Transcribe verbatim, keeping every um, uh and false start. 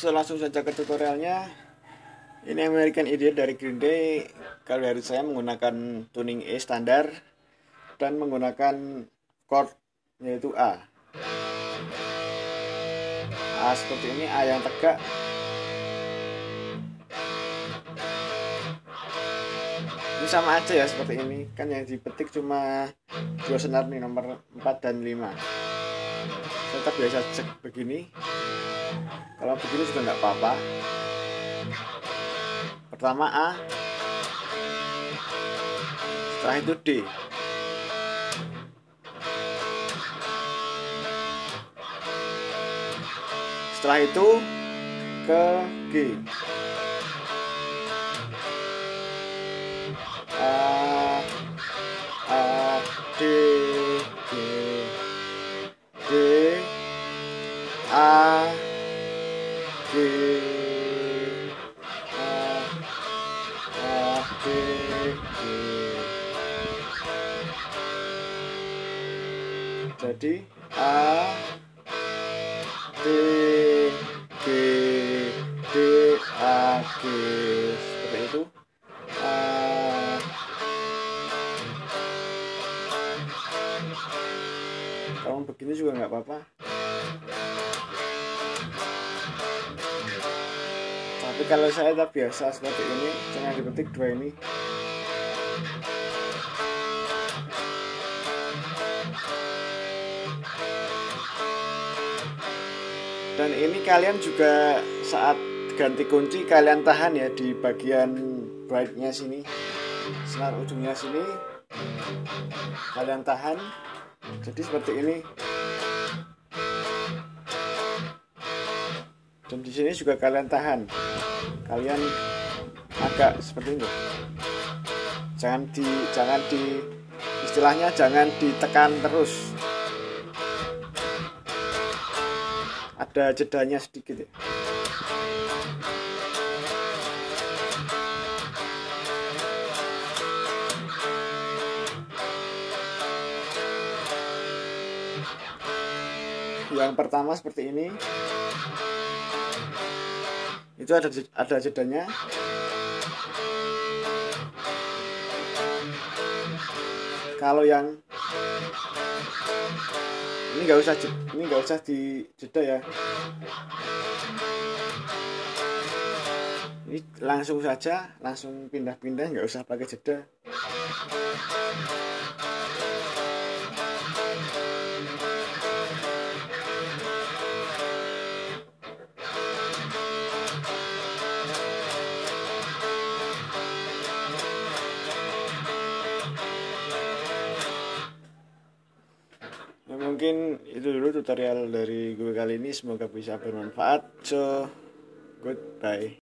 so langsung saja ke tutorialnya. Ini American Idiot dari Green Day. Kalau dari saya menggunakan tuning E standar dan menggunakan chord yaitu A. A seperti ini, A yang tegak. Ini sama aja ya seperti ini. Kan yang dipetik cuma dua senar nih, nomor empat dan lima. Saya tetap biasa cek begini. Kalau begini juga nggak apa-apa. Pertama A, setelah itu D. Setelah itu ke G. A, A, D, G, D, A, G, A, A, D, G. Jadi A, D, G, D, A, G, seperti itu. A, kalau begini juga nggak apa-apa. Tapi kalau saya tak biasa seperti ini, jangan dipetik dua ini. Dan ini kalian juga saat ganti kunci kalian tahan ya di bagian brightnya sini, senar ujungnya sini kalian tahan. Jadi seperti ini. Dan di sini juga kalian tahan. Kalian agak seperti ini. Jangan di jangan di istilahnya jangan ditekan terus. Ada jedanya sedikit ya. Yang pertama seperti ini. Itu ada ada jedanya. Kalau yang ini nggak usah ini nggak usah di jeda ya. Ini langsung saja, langsung pindah-pindah, nggak usah pakai jeda. Mungkin itu dulu tutorial dari gue kali ini, semoga bisa bermanfaat. So, goodbye.